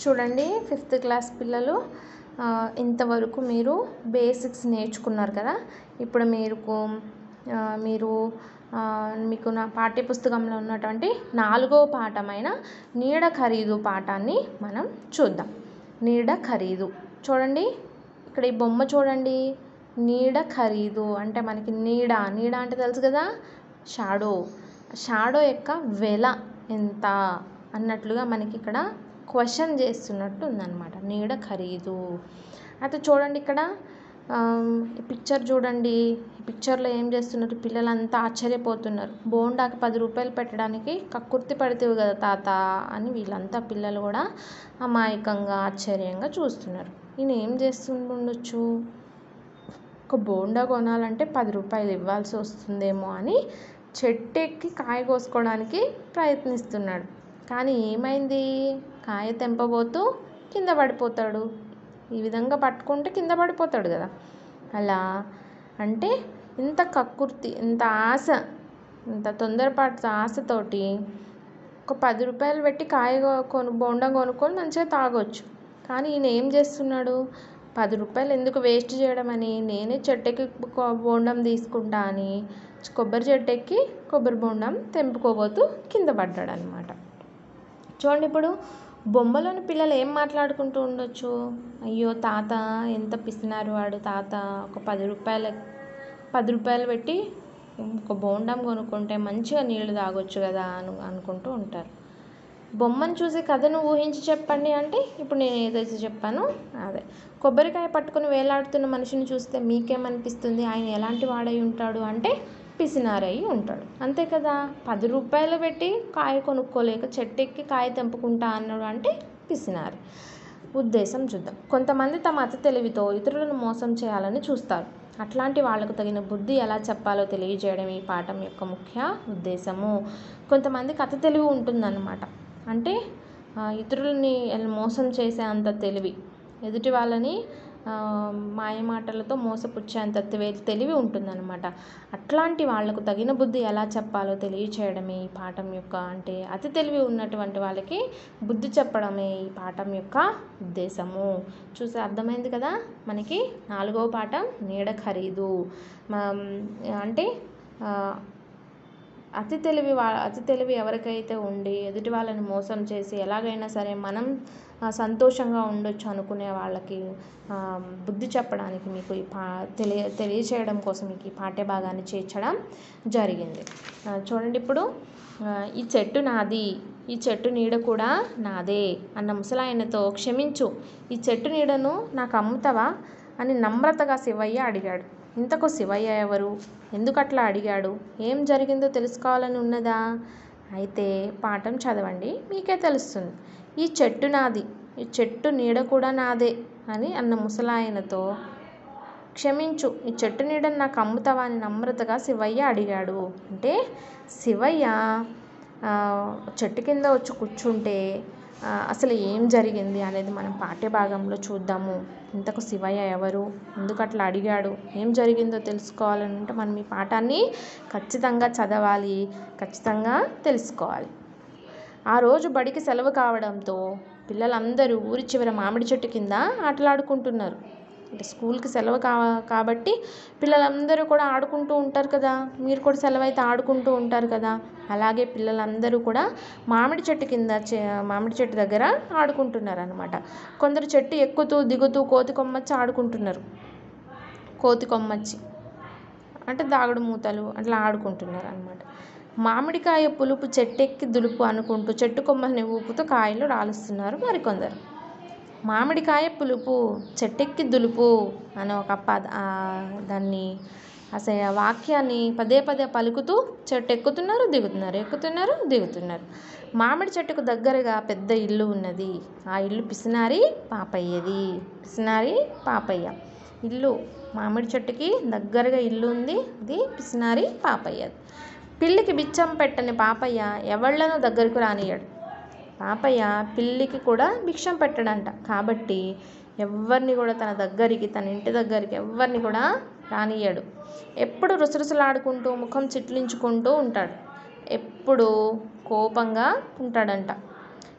చూడండి 5th class పిల్లలు ఇంతవరకు మీరు బేసిక్స్ నేర్చుకున్నారు కదా. ఇప్పుడు మీకు నా పాఠ్యపుస్తకంలో ఉన్నటువంటి 4వ పాఠమైన నీడ ఖరీదు పాఠాన్ని మనం చూద్దాం. నీడ ఖరీదు చూడండి, ఇక్కడ ఈ బొమ్మ చూడండి. నీడ ఖరీదు అంటే మనకి నీడ అంటే తెలుసు కదా, షాడో యొక్క వెల ఎంత అన్నట్లుగా మనకి ఇక్కడ క్వశ్చన్ చేస్తున్నట్టు ఉందన్నమాట. నీడ ఖరీదు అయితే చూడండి, ఇక్కడ ఈ పిక్చర్ చూడండి. ఈ పిక్చర్లో ఏం చేస్తున్నారు, పిల్లలంతా ఆశ్చర్యపోతున్నారు. బోండాకి 10 రూపాయలు పెట్టడానికి కక్కుర్తి పడితేవి కదా తాత అని వీళ్ళంతా పిల్లలు కూడా అమాయకంగా ఆశ్చర్యంగా చూస్తున్నారు. ఈయన ఏం చేస్తుండొచ్చు, ఒక బోండా కొనాలంటే 10 రూపాయలు ఇవ్వాల్సి వస్తుందేమో అని చెట్టెక్కి కాయ కోసుకోవడానికి ప్రయత్నిస్తున్నాడు. కానీ ఏమైంది, కాయ తెంపబోతూ కింద పడిపోతాడు. ఈ విధంగా పట్టుకుంటే కింద పడిపోతాడు కదా. అలా అంటే ఇంత కక్కుర్తి, ఇంత ఆశ, ఇంత తొందరపాటు ఆశతోటి ఒక 10 రూపాయలు పెట్టి బోండా కొనుక్కొని మంచిగా తాగొచ్చు. కానీ ఈయన ఏం చేస్తున్నాడు, 10 రూపాయలు ఎందుకు వేస్ట్ చేయడం అని నేనే చెట్టెక్కి బోండం తీసుకుంటా అని కొబ్బరి చెట్టెక్కి కొబ్బరి బోండం తెంపుకోబోతూ కింద పడ్డాడు అనమాట. చూడండి, ఇప్పుడు బొమ్మలోని పిల్లలు ఏం మాట్లాడుకుంటూ ఉండొచ్చు, అయ్యో తాత ఎంత పిసినారు వాడు, తాత ఒక 10 రూపాయలు పెట్టి ఒక బోండం కొనుక్కుంటే మంచిగా నీళ్లు తాగొచ్చు కదా అనుకుంటూ ఉంటారు. బొమ్మను చూసి కథను ఊహించి చెప్పండి అంటే ఇప్పుడు నేను ఏదైతే చెప్పానో అదే. కొబ్బరికాయ పట్టుకుని వేలాడుతున్న మనిషిని చూస్తే మీకేమనిపిస్తుంది, ఆయన ఎలాంటి వాడై ఉంటాడు అంటే పిసినారై ఉంటాడు, అంతే కదా. 10 రూపాయలు పెట్టి కాయ కొనుక్కోలేక చెట్టెక్కి కాయ తెంపుకుంటా అన్నాడు అంటే పిసినారు. ఉద్దేశం చూద్దాం. కొంతమంది తమ అతి తెలివితో ఇతరులను మోసం చేయాలని చూస్తారు. అట్లాంటి వాళ్లకు తగిన బుద్ధి ఎలా చెప్పాలో తెలియజేయడం ఈ పాఠం యొక్క ముఖ్య ఉద్దేశము. కొంతమందికి అతి తెలివి ఉంటుందన్నమాట. అంటే ఇతరులని మోసం చేసే అంత తెలివి, ఎదుటి వాళ్ళని మాయమాటలతో మోసపుచ్చేంత తెలివి ఉంటుందన్నమాట. అట్లాంటి వాళ్లకు తగిన బుద్ధి ఎలా చెప్పాలో తెలియచేయడమే ఈ పాఠం యొక్క, అంటే అతి తెలివి ఉన్నటువంటి వాళ్ళకి బుద్ధి చెప్పడమే ఈ పాఠం యొక్క ఉద్దేశము. చూసి అర్థమైంది కదా. మనకి 4వ పాఠం నీడ ఖరీదు. అంటే అతి తెలివి ఎవరికైతే ఉండి ఎదుటి వాళ్ళని మోసం చేసి ఎలాగైనా సరే మనం సంతోషంగా ఉండొచ్చు అనుకునే వాళ్ళకి బుద్ధి చెప్పడానికి మీకు ఈ తెలియచేయడం కోసం మీకు ఈ పాఠ్యభాగాన్ని చేర్చడం జరిగింది. చూడండి, ఇప్పుడు ఈ చెట్టు నాది, ఈ చెట్టు నీడ కూడా నాదే అన్న ముసలాయనతో, క్షమించు ఈ చెట్టు నీడను నాకు అమ్ముతావా అని నమ్రతగా శివయ్య అడిగాడు. ఇంతకు శివయ్య ఎవరు, ఎందుకట్లా అడిగాడు, ఏం జరిగిందో తెలుసుకోవాలని ఉన్నదా? అయితే పాఠం చదవండి, మీకే తెలుస్తుంది. ఈ చెట్టు నాది, ఈ చెట్టు నీడ కూడా నాదే అని అన్న ముసలాయనతో, క్షమించు ఈ చెట్టు నీడను నాకు అమ్ముతావా అని నమ్రతగా శివయ్య అడిగాడు. అంటే శివయ్య చెట్టు కింద వచ్చి కూర్చుంటే అసలు ఏం జరిగింది అనేది మనం పాఠ్యభాగంలో చూద్దాము. ఇంతకు శివయ్య ఎవరు, ఎందుకు అట్లా అడిగాడు, ఏం జరిగిందో తెలుసుకోవాలంటే మనం ఈ పాఠాన్ని ఖచ్చితంగా చదవాలి, ఖచ్చితంగా తెలుసుకోవాలి. ఆ రోజు బడికి సెలవు కావడంతో పిల్లలందరూ ఊరి చివర మామిడి చెట్టు కింద ఆటలాడుకుంటున్నారు. అంటే స్కూల్కి సెలవు కాబట్టి పిల్లలందరూ కూడా ఆడుకుంటూ ఉంటారు కదా. మీరు కూడా సెలవు అయితే ఆడుకుంటూ ఉంటారు కదా. అలాగే పిల్లలందరూ కూడా మామిడి చెట్టు దగ్గర ఆడుకుంటున్నారు అనమాట. కొందరు చెట్టు ఎక్కుతూ దిగుతూ కోతి కొమ్మచ్చి ఆడుకుంటున్నారు. కోతి కొమ్మచ్చి అంటే దాగుడు మూతలు అట్లా ఆడుకుంటున్నారు అనమాట. మామిడికాయ పులుపు చెట్టెక్కి దులుపు అనుకుంటూ చెట్టు కొమ్మల్ని ఊపుతూ కాయలు రాలుస్తున్నారు మరికొందరు. మామిడికాయ పులుపు చెట్టెక్కి దులుపు అని ఒక దాన్ని అసలు వాక్యాన్ని పదే పలుకుతూ చెట్టు ఎక్కుతున్నారు దిగుతున్నారు. మామిడి చెట్టుకు దగ్గరగా పెద్ద ఇల్లు ఉన్నది. ఆ ఇల్లు పిసినారి పాపయ్య ఇల్లు. మామిడి చెట్టుకి దగ్గరగా ఇల్లు ఉంది, అది పిసినారి పాపయ్యది. పిల్లికి బిచ్చం పెట్టని పాపయ్య ఎవళ్లను దగ్గరకు రానియ్యాడు. పాపయ్య పిల్లికి కూడా భిక్షం పెట్టడంట. కాబట్టి ఎవరిని కూడా తన ఇంటి దగ్గరికి ఎవరిని కూడా రానియ్యాడు. ఎప్పుడు రుసరుసలాడుకుంటూ ముఖం చిట్లించుకుంటూ ఉంటాడు. ఎప్పుడు కోపంగా ఉంటాడంట.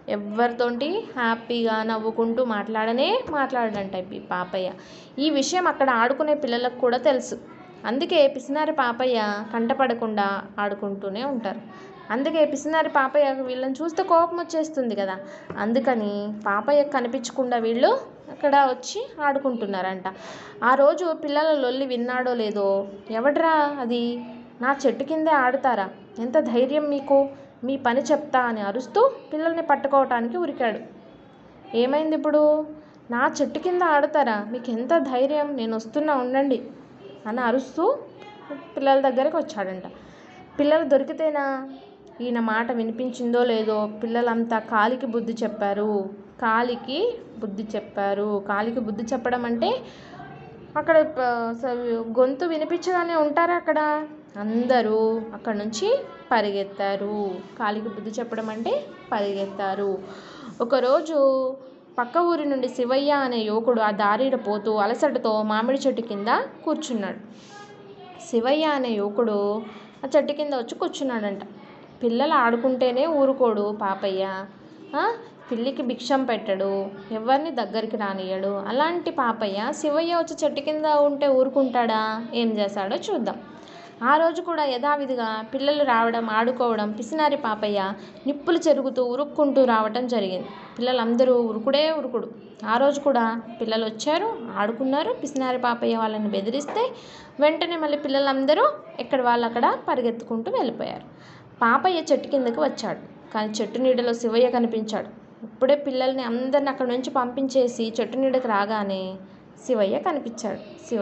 ఎవరితోటి హ్యాపీగా నవ్వుకుంటూ మాట్లాడడంట ఈ పాపయ్య. ఈ విషయం అక్కడ ఆడుకునే పిల్లలకు కూడా తెలుసు. అందుకే పిసినారి పాపయ్య కంటపడకుండా ఆడుకుంటూనే ఉంటారు. అందుకే పిసినారి పాపయ్య వీళ్ళని చూస్తే కోపం వచ్చేస్తుంది కదా, అందుకని పాపయ్య కనిపించకుండా వీళ్ళు అక్కడ వచ్చి ఆడుకుంటున్నారంట. ఆ రోజు పిల్లల లొల్లి విన్నాడో లేదో, ఎవడ్రా అది, నా చెట్టు కిందే ఆడుతారా, ఎంత ధైర్యం మీకు, మీ పని చెప్తా అని అరుస్తూ పిల్లల్ని పట్టుకోవటానికి ఉరికాడు. ఏమైంది ఇప్పుడు, నా చెట్టు కింద ఆడుతారా, మీకు ఎంత ధైర్యం, నేను వస్తున్నా ఉండండి అని అరుస్తూ పిల్లల దగ్గరికి వచ్చాడంట. పిల్లలు దొరికితేనా ఈయన మాట వినిపించిందో లేదో పిల్లలంతా కాలికి బుద్ధి చెప్పారు. కాలికి బుద్ధి చెప్పడం అంటే అక్కడ గొంతు వినిపించగానే ఉంటారా అక్కడ, అందరూ అక్కడ నుంచి పరిగెత్తారు. కాలికి బుద్ధి చెప్పడం అంటే పరిగెత్తారు. ఒకరోజు పక్క ఊరి నుండి శివయ్య అనే యువకుడు ఆ దారిన పోతూ అలసటతో మామిడి చెట్టు కింద కూర్చున్నాడు. శివయ్య అనే యువకుడు ఆ చెట్టు కింద వచ్చి కూర్చున్నాడంట. పిల్లలు ఆడుకుంటేనే ఊరుకోడు పాపయ్య, పిల్లికి భిక్షం పెట్టడు, ఎవరిని దగ్గరికి రానియడు. అలాంటి పాపయ్య శివయ్య వచ్చి చెట్టు కింద ఉంటే ఊరుకుంటాడా, ఏం చేశాడో చూద్దాం. ఆ రోజు కూడా యథావిధిగా పిల్లలు రావడం, ఆడుకోవడం, పిసినారి పాపయ్య నిప్పులు చెరుగుతూ ఉరుక్కుంటూ రావటం జరిగింది. పిల్లలందరూ ఉరుకుడు. ఆ రోజు కూడా పిల్లలు వచ్చారు, ఆడుకున్నారు. పిసినారి పాపయ్య వాళ్ళని బెదిరిస్తే వెంటనే మళ్ళీ పిల్లలందరూ ఎక్కడ వాళ్ళు అక్కడ పరిగెత్తుకుంటూ వెళ్ళిపోయారు. పాపయ్య చెట్టు కిందకి వచ్చాడు, కానీ చెట్టు నీడలో శివయ్య కనిపించాడు. ఇప్పుడే పిల్లల్ని అందరిని అక్కడి నుంచి పంపించేసి చెట్టు నీడకి రాగానే శివయ్య కనిపించాడు.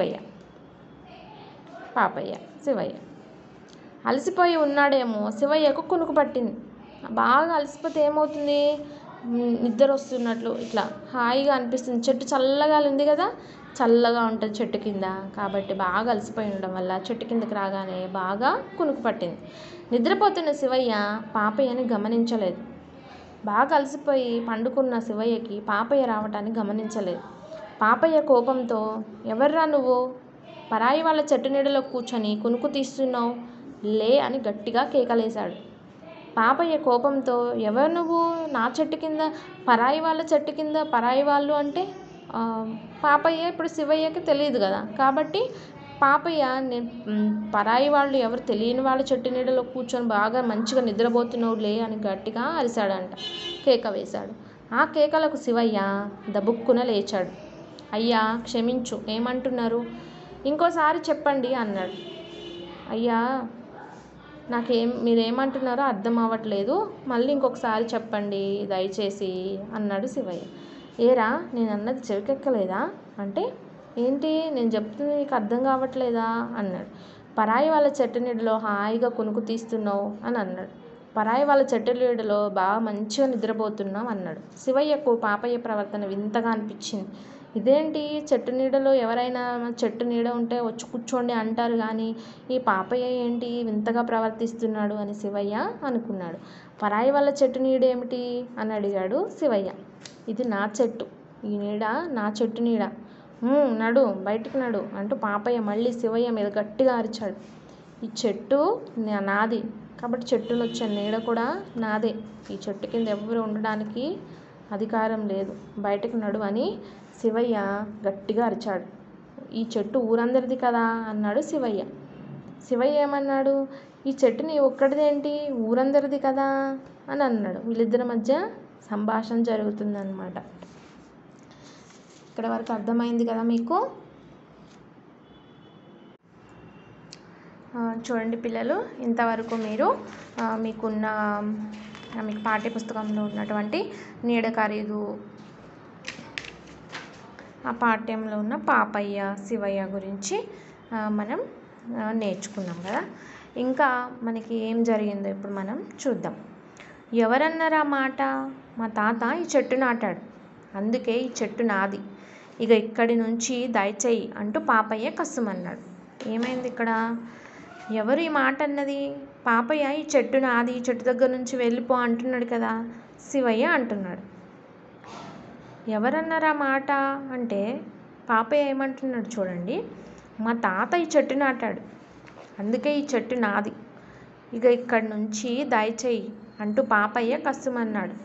పాపయ్య శివయ్య అలసిపోయి ఉన్నాడేమో. శివయ్యకు కునుకు పట్టింది. బాగా అలసిపోతే ఏమవుతుంది, నిద్ర వస్తున్నట్లు ఇట్లా హాయిగా అనిపిస్తుంది. చెట్టు చల్లగా ఉంది కదా, చల్లగా ఉంటుంది చెట్టు కింద, కాబట్టి బాగా అలసిపోయి ఉండడం వల్ల చెట్టు కిందకి రాగానే బాగా కునుకు పట్టింది. నిద్రపోతున్న శివయ్య పాపయ్యని గమనించలేదు. బాగా అలసిపోయి పండుకున్న శివయ్యకి పాపయ్య రావటాన్ని గమనించలేదు. పాపయ్య కోపంతో, ఎవర్రా నువ్వు, పరాయి వాళ్ళ చెట్టు నీడలో కూర్చొని కునుకు తీస్తున్నావు, లే అని గట్టిగా కేకలేశాడు. పాపయ్య కోపంతో, ఎవరు నువ్వు, నా చెట్టు కింద, పరాయి వాళ్ళ చెట్టు కింద, పరాయి వాళ్ళు అంటే పాపయ్య ఇప్పుడు శివయ్యకి తెలియదు కదా, కాబట్టి పాపయ్య నేను పరాయి వాళ్ళు ఎవరు తెలియని వాళ్ళ చెట్టు నీడలో కూర్చొని బాగా మంచిగా నిద్రపోతున్నావు లే అని గట్టిగా అరిశాడంట, కేక వేశాడు. ఆ కేకలకు శివయ్య దబుక్కున లేచాడు. అయ్యా క్షమించు, ఏమంటున్నారు, ఇంకోసారి చెప్పండి అన్నాడు. అయ్యా మీరేమంటున్నారో అర్థం అవ్వట్లేదు, మళ్ళీ ఇంకొకసారి చెప్పండి దయచేసి అన్నాడు శివయ్య. ఏరా నేను అన్నది చెవికెక్కలేదా అంటే, ఏంటి నేను చెప్తుంది నీకు అర్థం కావట్లేదా అన్నాడు. పరాయి వాళ్ళ చెట్టు నీడలో హాయిగా కునుకు తీస్తున్నావు అని అన్నాడు. పరాయి వాళ్ళ చెట్టు నీడలో బాగా మంచిగా నిద్రపోతున్నాం అన్నాడు. శివయ్యకు పాపయ్య ప్రవర్తన వింతగా అనిపించింది. ఇదేంటి, చెట్టు నీడలో ఎవరైనా చెట్టు నీడ ఉంటే వచ్చి కూర్చోండి అంటారు, కానీ ఈ పాపయ్య ఏంటి వింతగా ప్రవర్తిస్తున్నాడు అని శివయ్య అనుకున్నాడు. పరాయి వాళ్ళ చెట్టు నీడ ఏమిటి అని అడిగాడు శివయ్య. ఇది నా చెట్టు, ఈ నీడ నా చెట్టు నీడ, నడు బయటికి నడు అంటూ పాపయ్య మళ్ళీ శివయ్య మీద గట్టిగా అరిచాడు. ఈ చెట్టు నాది, కాబట్టి చెట్టులో వచ్చే నీడ కూడా నాదే, ఈ చెట్టు కింద ఎవరు ఉండడానికి అధికారం లేదు, బయటకు నడు అని శివయ్య గట్టిగా అరిచాడు. ఈ చెట్టు ఊరందరిది కదా అన్నాడు శివయ్య. శివయ్య ఏమన్నాడు, ఈ చెట్టు నీ ఒక్కడిదేంటి, ఊరందరిది కదా అని అన్నాడు. వీళ్ళిద్దరి మధ్య సంభాషణ జరుగుతుందన్నమాట. ఇక్కడ వరకు అర్థమైంది కదా మీకు. చూడండి పిల్లలు, ఇంతవరకు మీరు మీకు పాఠ్యపుస్తకంలో ఉన్నటువంటి నీడ ఖరీదు, ఆ పాఠ్యంలో ఉన్న పాపయ్య శివయ్య గురించి మనం నేర్చుకున్నాం కదా. ఇంకా మనకి ఏం జరిగిందో ఇప్పుడు మనం చూద్దాం. ఎవరన్నారా మాట, మా తాత ఈ చెట్టు నాటాడు, అందుకే ఈ చెట్టు నాది, ఇక ఇక్కడి నుంచి దయచేయి అంటూ పాపయ్య కస్సుమన్నాడు. ఏమైంది ఇక్కడ, ఎవరు ఈ మాట అన్నది, పాపయ్య ఈ చెట్టు నాది, ఈ చెట్టు దగ్గర నుంచి వెళ్ళిపో అంటున్నాడు కదా, శివయ్య అంటున్నాడు. ఎవరన్నారా మాట అంటే పాపయ్య ఏమంటున్నాడు చూడండి, మా తాత ఈ చెట్టు నాటాడు, అందుకే ఈ చెట్టు నాది, ఇక ఇక్కడి నుంచి దయచేయి అంటూ పాపయ్య కస్సుమన్నాడు.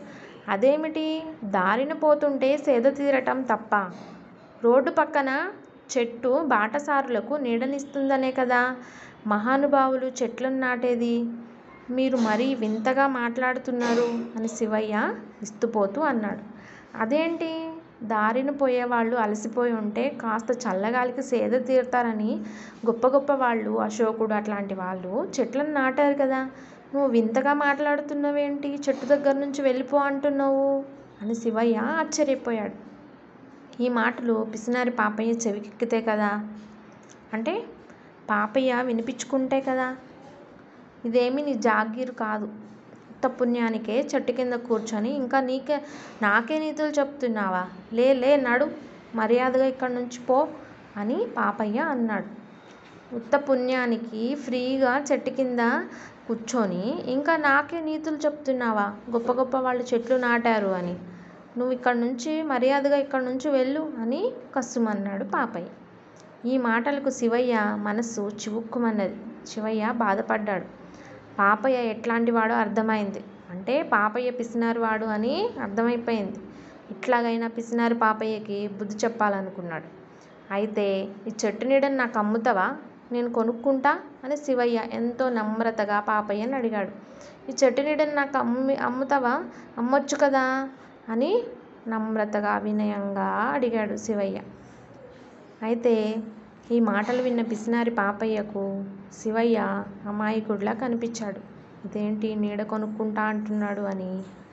అదేమిటి, దారిన పోతుంటే సేద తీరటం తప్ప? రోడ్డు పక్కన చెట్టు బాటసారులకు నీడనిస్తుందనే కదా మహానుభావులు చెట్లను నాటేది. మీరు మరీ వింతగా మాట్లాడుతున్నారు అని శివయ్య విస్తుపోతూ అన్నాడు. అదేంటి, దారిన పోయేవాళ్ళు అలసిపోయి ఉంటే కాస్త చల్లగాలికి సేద తీరుతారని గొప్ప గొప్ప వాళ్ళు, అశోకుడు అట్లాంటి వాళ్ళు చెట్లను నాటారు కదా. నువ్వు వింతగా మాట్లాడుతున్నావేంటి, చెట్టు దగ్గర నుంచి వెళ్ళిపో అంటున్నావు అని శివయ్య ఆశ్చర్యపోయాడు. ఈ మాటలు పిసినారి పాపయ్య చెవికెక్కితే కదా, అంటే పాపయ్య వినిపించుకుంటే కదా. ఇదేమీ నీ జాగీరు కాదు. ఉత్త పుణ్యానికే చెట్టు కింద కూర్చొని ఇంకా నాకే నీతులు చెప్తున్నావా? లే నడు, మర్యాదగా ఇక్కడి నుంచి పో అని పాపయ్య అన్నాడు. ఉత్త పుణ్యానికి ఫ్రీగా చెట్టు కింద కూర్చొని ఇంకా నాకే నీతులు చెప్తున్నావా? గొప్ప గొప్ప వాళ్ళు చెట్లు నాటారు అని. నువ్వు ఇక్కడి నుంచి మర్యాదగా ఇక్కడి నుంచి వెళ్ళు అని కస్సుమన్నాడు పాపయ్య. ఈ మాటలకు శివయ్య మనస్సు చివుక్కుమన్నది. శివయ్య బాధపడ్డాడు. పాపయ్య ఎట్లాంటి వాడో అర్థమైంది. అంటే పాపయ్య పిసినారి వాడు అని అర్థమైపోయింది. ఇట్లాగైనా పిసినారి పాపయ్యకి బుద్ధి చెప్పాలనుకున్నాడు. అయితే ఈ చెట్టు నీడని నాకు అమ్ముతావా, నేను కొనుక్కుంటా అని శివయ్య ఎంతో నమ్రతగా పాపయ్యని అడిగాడు. ఈ చెట్టు నీడని నాకు అమ్ముతావా, అమ్మొచ్చు కదా అని నమ్రతగా వినయంగా అడిగాడు శివయ్య. అయితే ఈ మాటలు విన్న పిసినారి పాపయ్యకు శివయ్య అమాయకుడిలా కనిపించాడు. ఇదేంటి, నీడ కొనుక్కుంటా అంటున్నాడు అని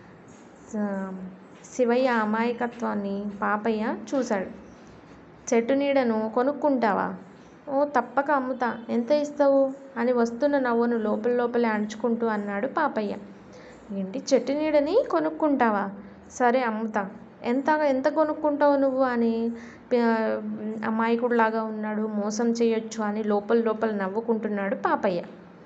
శివయ్య అమాయకత్వాన్ని పాపయ్య చూశాడు. చెట్టు నీడను కొనుక్కుంటావా? ఓ తప్పక అమ్ముతా, ఎంత ఇస్తావు అని వస్తున్న నవ్వును లోపలే అణుచుకుంటూ అన్నాడు పాపయ్య. ఏంటి, చెట్టు నీడని కొనుక్కుంటావా? సరే అమ్ముతా, ఎంత కొనుక్కుంటావు నువ్వు అని అమాయకుడిలాగా ఉన్నాడు. మోసం చేయొచ్చు అని లోపల నవ్వుకుంటున్నాడు పాపయ్య.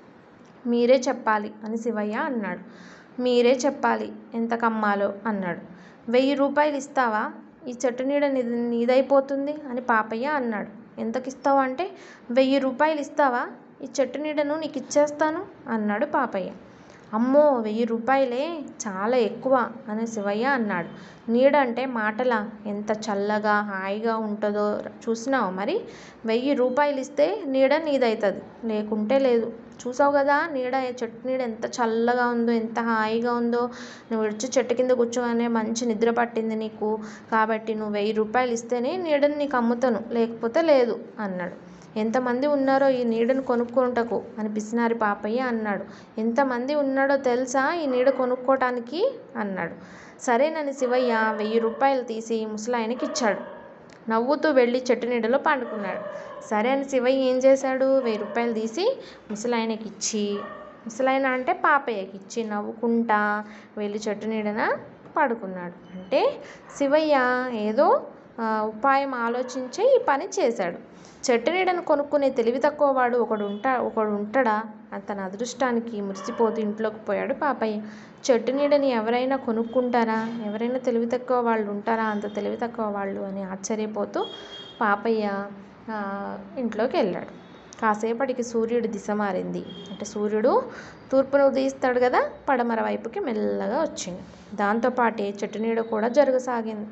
మీరే చెప్పాలి అని శివయ్య అన్నాడు. మీరే చెప్పాలి ఎంతకు అమ్మాలో అన్నాడు. 1000 రూపాయలు ఇస్తావా, ఈ చెట్టు నీడ నీదైపోతుంది అని పాపయ్య అన్నాడు. ఎంతకిస్తావు అంటే 1000 రూపాయలు ఇస్తావా, ఈ చెట్టు నీడను నీకు ఇచ్చేస్తాను అన్నాడు పాపయ్య. అమ్మో, 1000 రూపాయలే, చాలా ఎక్కువ అని శివయ్య అన్నాడు. నీడ అంటే మాటలా, ఎంత చల్లగా హాయిగా ఉంటుందో చూసినావు మరి. 1000 రూపాయలు ఇస్తే నీడ నీదవుతుంది, లేకుంటే లేదు. చూసావు కదా నీడ, చెట్టు నీడ ఎంత చల్లగా ఉందో, ఎంత హాయిగా ఉందో. నువ్వు వచ్చి చెట్టు కింద కూర్చోగానే మంచి నిద్ర పట్టింది నీకు, కాబట్టి నువ్వు 1000 రూపాయలు ఇస్తేనే నీడని నీకు అమ్ముతాను, లేకపోతే లేదు అన్నాడు. ఎంతమంది ఉన్నారో ఈ నీడను కొనుక్కుంటకు అని పిసినారి పాపయ్య అన్నాడు. ఎంతమంది ఉన్నాడో తెలుసా ఈ నీడ కొనుక్కోటానికి అన్నాడు. సరేనని శివయ్య 1000 రూపాయలు తీసి ముసలాయనకి ఇచ్చాడు. నవ్వుతూ వెళ్ళి చెట్టు నీడలో పండుకున్నాడు. సరే అని శివయ్య ఏం చేశాడు, 1000 రూపాయలు తీసి ముసలాయనకి ఇచ్చి, ముసలాయన అంటే పాపయ్యకి ఇచ్చి నవ్వుకుంటా వెళ్ళి చెట్టు నీడన పడుకున్నాడు. అంటే శివయ్య ఏదో ఉపాయం ఆలోచించి ఈ పని చేశాడు. చెట్టు నీడను కొనుక్కునే తెలివి తక్కువ వాడు ఒకడు ఉంటాడా? తన అదృష్టానికి మురిసిపోతూ ఇంట్లోకి పోయాడు పాపయ్య. చెట్టు నీడని ఎవరైనా కొనుక్కుంటారా? ఎవరైనా తెలివి తక్కువ వాళ్ళు ఉంటారా, అంత తెలివి తక్కువ వాళ్ళు అని ఆశ్చర్యపోతూ పాపయ్య ఇంట్లోకి వెళ్ళాడు. కాసేపటికి సూర్యుడు దిశ మారింది. అంటే సూర్యుడు తూర్పును ఉదయిస్తాడు కదా, పడమర వైపుకి మెల్లగా వచ్చింది. దాంతోపాటే చెట్టు నీడ కూడా జరగసాగింది.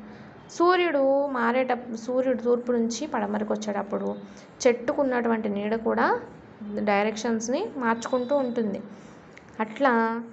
సూర్యుడు తూర్పు నుంచి పడమరకు వచ్చేటప్పుడు చెట్టుకున్నటువంటి నీడ కూడా డైరెక్షన్స్ని మార్చుకుంటూ ఉంటుంది. అట్లా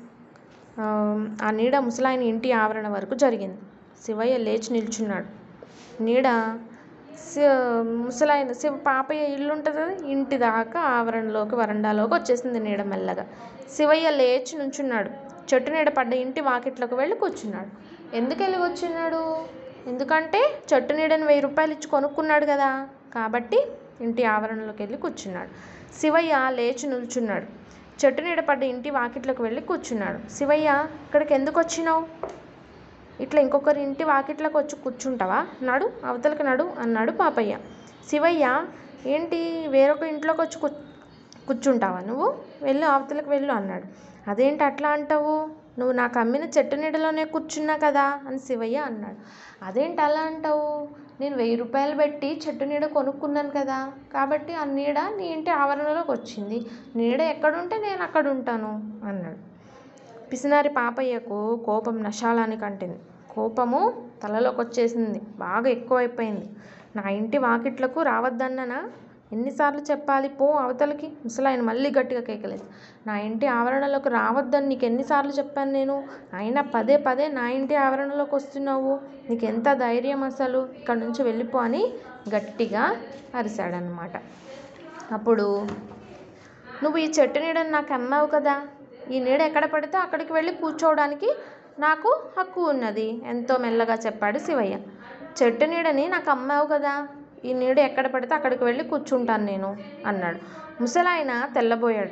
ఆ నీడ ముసలాయన ఇంటి ఆవరణ వరకు జరిగింది. శివయ్య లేచి నిల్చున్నాడు. నీడ ముసలాయన పాపయ్య ఇల్లు ఉంటుంది కదా, ఇంటి దాకా వరండాలోకి వచ్చేసింది నీడ మెల్లగా. శివయ్య లేచి నుంచున్నాడు. చెట్టు నీడ పడ్డ ఇంటి వాకిట్లోకి వెళ్ళి కూర్చున్నాడు. ఎందుకు వెళ్ళి కూర్చున్నాడు? ఎందుకంటే చెట్టు నీడని 1000 రూపాయలు ఇచ్చి కొనుక్కున్నాడు కదా, కాబట్టి ఇంటి ఆవరణలోకి వెళ్ళి కూర్చున్నాడు. శివయ్య లేచి నిల్చున్నాడు. చెట్టు నీడ పడ్డ ఇంటి వాకిట్లోకి వెళ్ళి కూర్చున్నాడు. శివయ్య, ఇక్కడికి ఎందుకు వచ్చినావు? ఇట్లా ఇంకొకరి ఇంటి వాకిట్లోకి వచ్చి కూర్చుంటావా? నడు, అవతలకి నడు అన్నాడు పాపయ్య. శివయ్య, ఏంటి వేరొక ఇంట్లోకి వచ్చి కూర్చుంటావా నువ్వు? వెళ్ళు, అవతలకి వెళ్ళు అన్నాడు. అదేంటి అట్లా అంటావు? నువ్వు నాకు అమ్మిన చెట్టు నీడలోనే కూర్చున్నా కదా అని శివయ్య అన్నాడు. అదేంటి అలా అంటావు? నేను 1000 రూపాయలు పెట్టి చెట్టు నీడ కొనుక్కున్నాను కదా, కాబట్టి ఆ నీడ నీ ఇంటి ఆవరణలోకి వచ్చింది. నీడ ఎక్కడుంటే నేను అక్కడ ఉంటాను అన్నాడు. పిసినారి పాపయ్యకు కోపం నశాలానికి అంటింది. కోపము తలలోకి వచ్చేసింది. బాగా ఎక్కువైపోయింది. నా ఇంటి వాకిట్లకు రావద్దన్నానా? ఎన్నిసార్లు చెప్పాలి? పో అవతలికి. ముసలాయన మళ్ళీ గట్టిగా కేకలేదు. నా ఇంటి ఆవరణలోకి రావద్దని నీకు ఎన్నిసార్లు చెప్పాను నేను? అయినా పదే పదే నా ఇంటి ఆవరణలోకి వస్తున్నావు. నీకెంత ధైర్యం అసలు? ఇక్కడి నుంచి వెళ్ళిపో అని గట్టిగా అరిశాడనమాట. అప్పుడు నువ్వు ఈ చెట్టు నీడని నాకు అమ్మావు కదా, ఈ నీడ ఎక్కడ పడితే అక్కడికి వెళ్ళి కూర్చోవడానికి నాకు హక్కు ఉన్నది, ఎంతో మెల్లగా చెప్పాడు శివయ్య. చెట్టు నీడని నాకు అమ్మావు కదా, ఈ నీడ ఎక్కడ పడితే అక్కడికి వెళ్ళి కూర్చుంటాను నేను అన్నాడు. ముసలాయన తెల్లబోయాడు.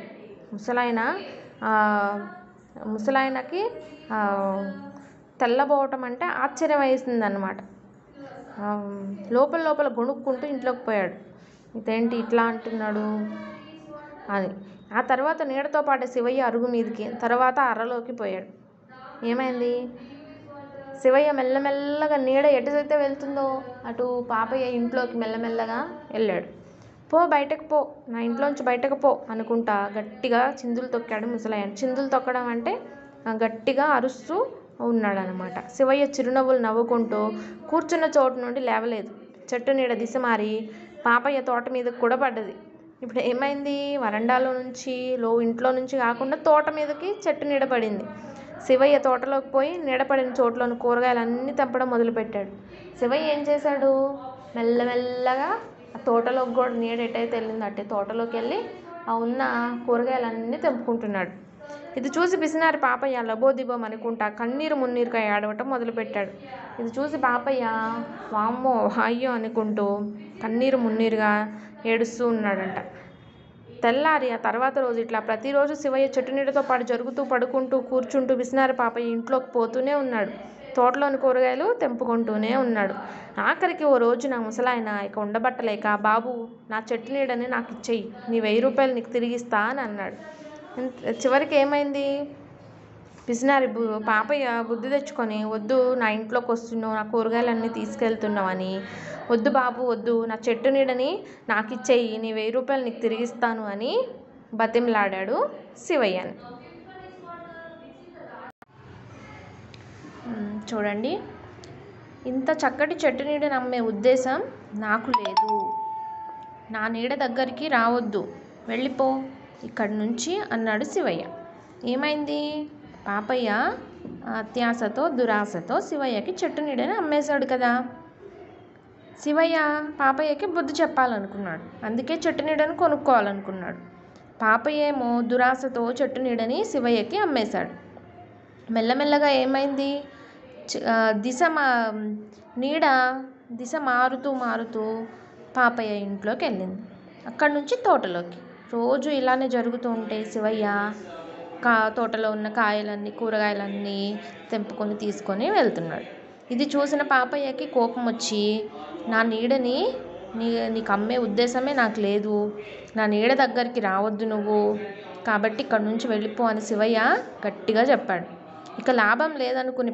ముసలాయనకి తెల్లబోవటం అంటే ఆశ్చర్యం వేసిందనమాట. లోపల లోపల గొణుక్కుంటూ ఇంట్లోకి పోయాడు. ఇదేంటి ఇట్లా అంటున్నాడు అని. ఆ తర్వాత నీడతో పాటు శివయ్య అరుగు మీదకి, తర్వాత అరలోకి పోయాడు. ఏమైంది? శివయ్య మెల్లమెల్లగా నీడ ఎటుదైతే వెళ్తుందో అటు పాపయ్య ఇంట్లోకి మెల్లమెల్లగా వెళ్ళాడు. పో, బయటకు పో, నా ఇంట్లోంచి బయటకు పో అనుకుంటా గట్టిగా చిందులు తొక్కాడు ముసలయ్య. చిందులు తొక్కడం అంటే గట్టిగా అరుస్తూ ఉన్నాడనమాట. శివయ్య చిరునవ్వులు నవ్వుకుంటూ కూర్చున్న చోటు నుండి లేవలేదు. చెట్టు నీడ దిశ మారి పాపయ్య తోట మీదకి కూడా పడ్డది. ఇప్పుడు ఏమైంది? వరండాలో నుంచి ఇంట్లో నుంచి కాకుండా తోట మీదకి చెట్టు నీడ పడింది. శివయ్య తోటలోకి పోయి నీడపడిన చోట్లోని కూరగాయలన్నీ తెంపడం మొదలుపెట్టాడు. శివయ్య ఏం చేశాడు? మెల్లమెల్లగా ఆ తోటలోకి కూడా నీడ ఎటైతే వెళ్ళిందో అట్టే తోటలోకి వెళ్ళి ఆ ఉన్న కూరగాయలన్నీ తెంపుకుంటున్నాడు. ఇది చూసి పిసినారి పాపయ్య లబోదిబోం అనుకుంటా కన్నీరు మున్నీరుగా ఏడవటం మొదలుపెట్టాడు. ఇది చూసి పాపయ్య వామ్మో అయ్యో అనుకుంటూ కన్నీరు మున్నీరుగా ఏడుస్తూ ఉన్నాడంట. తెల్లారి ఆ తర్వాత రోజు ఇట్లా ప్రతిరోజు శివయ్య చెట్టు నీడతో పాటు జరుగుతూ పడుకుంటూ కూర్చుంటూ పిసినారి పాపయ్య ఇంట్లోకి పోతూనే ఉన్నాడు. తోటలోని కూరగాయలు తెంపుకుంటూనే ఉన్నాడు. ఆఖరికి ఓ రోజు నా ముసలాయన ఇక ఉండబట్టలేక, బాబు నా చెట్టు నీడని నాకు ఇచ్చేయి, నీ 1000 రూపాయలు నీకు తిరిగిస్తా అని అన్నాడు. చివరికి ఏమైంది? పిసినారి పాపయ్య బుద్ధి తెచ్చుకొని, వద్దు, నా ఇంట్లోకి వస్తున్నావు, నా కూరగాయలన్నీ తీసుకెళ్తున్నావు అని, వద్దు బాబు వద్దు, నా చెట్టు నీడని నాకు ఇచ్చేయి, నీ 1000 రూపాయలు నీకు తిరిగిస్తాను అని బతిమలాడాడు శివయ్యని. చూడండి, ఇంత చక్కటి చెట్టు నీడని అమ్మే ఉద్దేశం నాకు లేదు. నా నీడ దగ్గరికి రావద్దు, వెళ్ళిపో ఇక్కడి నుంచి అన్నాడు శివయ్య. ఏమైంది? పాపయ్య అత్యాశతో దురాశతో శివయ్యకి చెట్టు నీడని అమ్మేశాడు కదా. శివయ్య పాపయ్యకి బుద్ధి చెప్పాలనుకున్నాడు, అందుకే చెట్టు నీడని కొనుక్కోవాలనుకున్నాడు. పాపయ్య ఏమో దురాశతో చెట్టు నీడని శివయ్యకి అమ్మేశాడు. మెల్లమెల్లగా ఏమైంది? నీడ దిశ మారుతూ పాపయ్య ఇంట్లోకి వెళ్ళింది. అక్కడి నుంచి తోటలోకి. రోజు ఇలానే జరుగుతూ ఉంటే శివయ్య తోటలో ఉన్న కాయలన్నీ కూరగాయలన్నీ తెంపుకొని తీసుకొని వెళ్తున్నాడు. ఇది చూసిన పాపయ్యకి కోపం వచ్చి, నా నీడని నీకు అమ్మే ఉద్దేశమే నాకు లేదు, నా నీడ దగ్గరికి రావద్దు నువ్వు, కాబట్టి ఇక్కడి నుంచి వెళ్ళిపో అని శివయ్య గట్టిగా చెప్పాడు. ఇక లాభం లేదనుకుని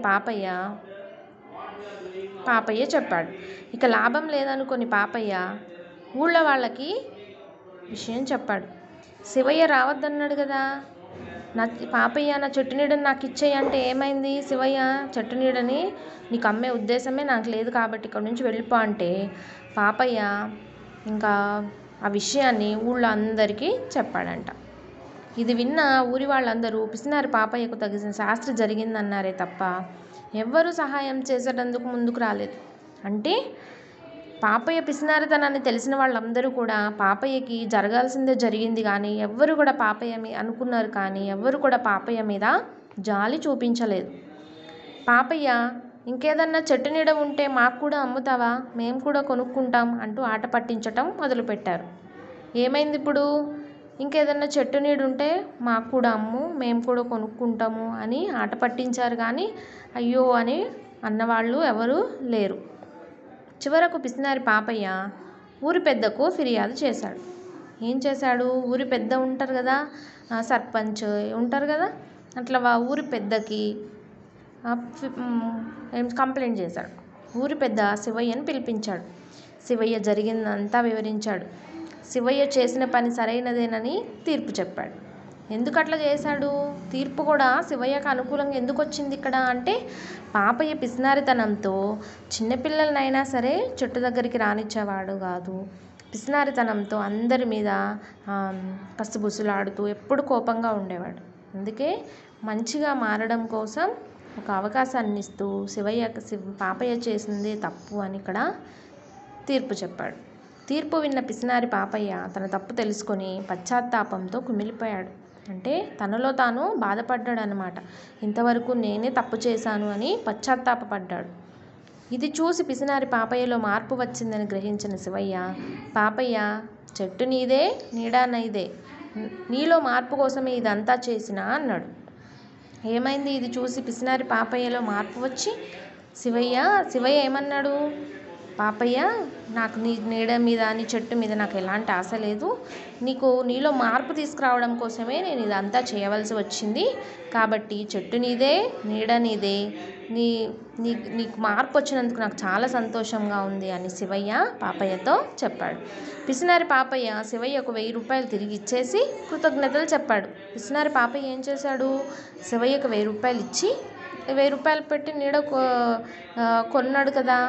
పాపయ్య చెప్పాడు. ఇక లాభం లేదనుకుని పాపయ్య ఊళ్ళో వాళ్ళకి విషయం చెప్పాడు. శివయ్య రావద్దన్నాడు కదా, పాపయ్య నా చెట్టు నీడని నాకు ఇచ్చేయి అంటే ఏమైంది? శివయ్య చెట్టు నీడని నీకు అమ్మే ఉద్దేశమే నాకు లేదు కాబట్టి ఇక్కడ నుంచి వెళ్ళిపో అంటే పాపయ్య ఇంకా ఆ విషయాన్ని ఊళ్ళో అందరికీ చెప్పాడంట. ఇది విన్న ఊరి వాళ్ళందరూ పిసినారి పాపయ్యకు తగిన శాస్త్రి జరిగిందన్నారే తప్ప ఎవ్వరూ సహాయం చేసేటందుకు ముందుకు రాలేదు. అంటే పాపయ్య పిసినారితనాన్ని తెలిసిన వాళ్ళందరూ కూడా పాపయ్యకి జరగాల్సిందే జరిగింది కానీ ఎవ్వరు కూడా అనుకున్నారు కానీ ఎవ్వరు కూడా పాపయ్య మీద జాలి చూపించలేదు. పాపయ్య ఇంకేదన్నా చెట్టు నీడ ఉంటే మాకు కూడా అమ్ముతావా, మేము కూడా కొనుక్కుంటాం అంటూ ఆట పట్టించటం మొదలుపెట్టారు. ఏమైంది ఇప్పుడు? ఇంకేదన్నా చెట్టు నీడ ఉంటే మాకు కూడా అమ్ము, మేము కూడా కొనుక్కుంటాము అని ఆట పట్టించారు కానీ అయ్యో అని అన్నవాళ్ళు ఎవరు లేరు. చివరకు పిసినారి పాపయ్య ఊరి పెద్దకు ఫిర్యాదు చేశాడు. ఏం చేశాడు? ఊరి పెద్ద ఉంటారు కదా, సర్పంచ్ ఉంటారు కదా, అట్లా ఊరి పెద్దకి కంప్లైంట్ చేశాడు. ఊరి పెద్ద శివయ్యని పిలిపించాడు. శివయ్య జరిగిందంతా వివరించాడు. శివయ్య చేసిన పని సరైనదేనని తీర్పు చెప్పాడు. ఎందుకు అట్లా చేశాడు? తీర్పు కూడా శివయ్యకు అనుకూలంగా ఎందుకు వచ్చింది ఇక్కడ అంటే, పాపయ్య పిసినారితనంతో చిన్నపిల్లలనైనా సరే చెట్టు దగ్గరికి రానిచ్చేవాడు కాదు. పిసినారితనంతో అందరి మీద కసిబుసులాడుతూ ఎప్పుడు కోపంగా ఉండేవాడు. అందుకే మంచిగా మారడం కోసం ఒక అవకాశాన్ని ఇస్తూ పాపయ్య చేసింది తప్పు అని ఇక్కడ తీర్పు చెప్పాడు. తీర్పు విన్న పిసినారి పాపయ్య తన తప్పు తెలుసుకొని పశ్చాత్తాపంతో కుమిలిపోయాడు. అంటే తనలో తాను బాధపడ్డాడు అన్నమాట. ఇంతవరకు నేనే తప్పు చేశాను అని పశ్చాత్తాపడ్డాడు. ఇది చూసి పిసినారి పాపయ్యలో మార్పు వచ్చిందని గ్రహించిన శివయ్య, పాపయ్య చెట్టు నీదే, నీడ నీదే, నీలో మార్పు కోసమే ఇదంతా చేసినా అన్నాడు. ఏమైంది? ఇది చూసి పిసినారి పాపయ్యలో మార్పు వచ్చి శివయ్య ఏమన్నాడు? పాపయ్య, నాకు నీ నీడ మీద, నీ చెట్టు మీద నాకు ఎలాంటి ఆశ లేదు. నీలో మార్పు తీసుకురావడం కోసమే నేను ఇదంతా చేయవలసి వచ్చింది. కాబట్టి చెట్టు నీదే, నీడ నీదే, నీకు మార్పు వచ్చినందుకు నాకు చాలా సంతోషంగా ఉంది అని శివయ్య పాపయ్యతో చెప్పాడు. పిసినారి పాపయ్య శివయ్యకు 1000 రూపాయలు తిరిగి ఇచ్చేసి కృతజ్ఞతలు చెప్పాడు. పిసినారి పాపయ్య ఏం చేశాడు? శివయ్యకు 1000 రూపాయలు ఇచ్చి 1000 రూపాయలు పెట్టి నీడ కొన్నాడు కదా.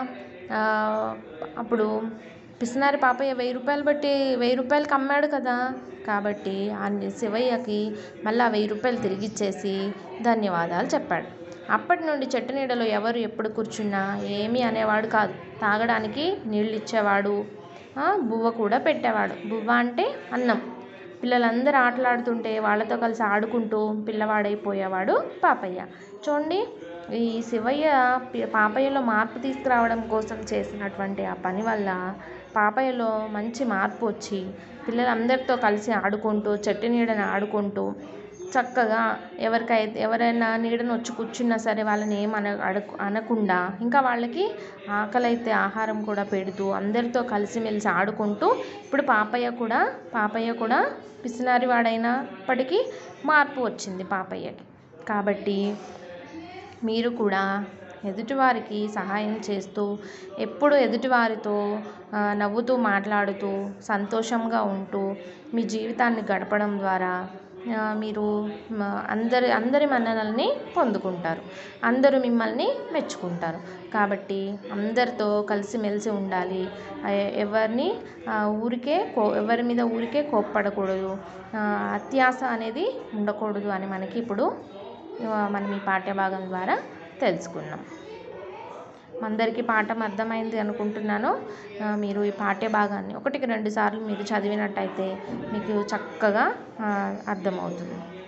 అప్పుడు పిసినారి పాపయ్య 1000 రూపాయలు పెట్టి 1000 రూపాయలకి అమ్మాడు కదా. కాబట్టి శివయ్యకి మళ్ళీ 1000 రూపాయలు తిరిగి ఇచ్చేసి ధన్యవాదాలు చెప్పాడు. అప్పటి నుండి చెట్టు నీడలో ఎవరు ఎప్పుడు కూర్చున్నా ఏమీ అనేవాడు కాదు. తాగడానికి నీళ్ళు ఇచ్చేవాడు, బువ్వ కూడా పెట్టేవాడు. బువ్వ అంటే అన్నం. పిల్లలందరూ ఆటలాడుతుంటే వాళ్ళతో కలిసి ఆడుకుంటూ పిల్లవాడైపోయేవాడు పాపయ్య. చూడండి, ఈ శివయ్య పాపయ్యలో మార్పు తీసుకురావడం కోసం చేసినటువంటి ఆ పని వల్ల పాపయ్యలో మంచి మార్పు వచ్చి పిల్లలందరితో కలిసి ఆడుకుంటూ చెట్టు నీడని ఆడుకుంటూ చక్కగా ఎవరైనా నీడను వచ్చి కూర్చున్నా సరే వాళ్ళని అనకుండా, ఇంకా వాళ్ళకి ఆకలైతే ఆహారం కూడా పెడుతూ అందరితో కలిసిమెలిసి ఆడుకుంటూ ఇప్పుడు పాపయ్య కూడా పిసినారి వాడైనప్పటికీ మార్పు వచ్చింది పాపయ్యకి. కాబట్టి మీరు కూడా ఎదుటివారికి సహాయం చేస్తూ ఎప్పుడు ఎదుటివారితో నవ్వుతూ మాట్లాడుతూ సంతోషంగా ఉంటూ మీ జీవితాన్ని గడపడం ద్వారా మీరు అందరి మన్ననల్ని పొందుకుంటారు. అందరూ మిమ్మల్ని మెచ్చుకుంటారు. కాబట్టి అందరితో కలిసిమెలిసి ఉండాలి. ఎవరి మీద ఊరికే కోప్పడకూడదు. అత్యాశ అనేది ఉండకూడదు అని మనకి ఇప్పుడు మనం ఈ పాఠ్యభాగం ద్వారా తెలుసుకున్నాం. అందరికీ పాఠం అర్థమైంది అనుకుంటున్నాను. మీరు ఈ పాఠ్యభాగాన్ని 1-2 సార్లు మీరు చదివినట్టయితే మీకు చక్కగా అర్థమవుతుంది.